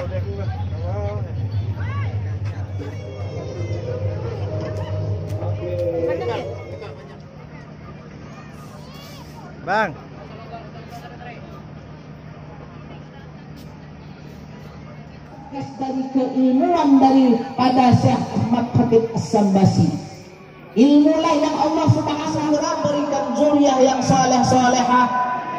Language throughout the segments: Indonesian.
Bang. Dari keilmuan daripada Syekh Ahmad Khatib As-Sambasi. Ilmulah yang Allah Subhanahu wa taala berikan zuriyah yang saleh-salehah,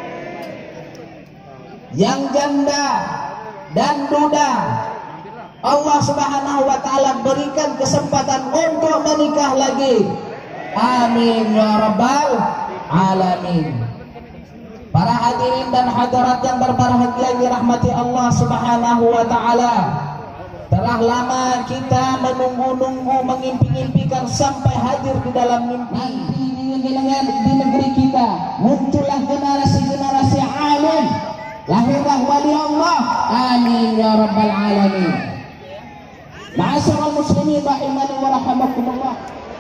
yang janda dan duda. Allah Subhanahu wa taala berikan kesempatan untuk menikah lagi. Amin ya rabbal alamin. Para hadirin dan hadirat yang berbahagia yang dirahmati Allah Subhanahu wa taala. Telah lama kita menunggu-nunggu, mengimpi-impikan sampai hadir di dalam mimpi. Di negeri kita muncullah generasi-generasi alim, lahirlah wali Allah. Amin ya rabbal alamin. Ma'asyiral muslimin rahimani wa rahimakumullah.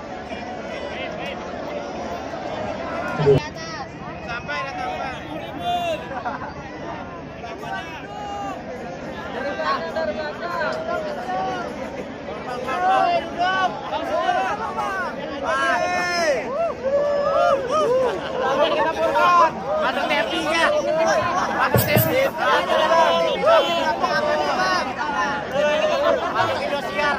Ada tepinya. Ada tepi. Masuk Indosiar.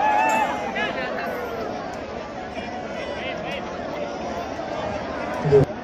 Aduh.